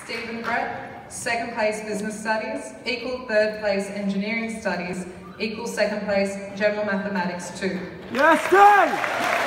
Stephen Brett, second place Business Studies, equal third place Engineering Studies, equal second place General Mathematics 2. Yes, Dave!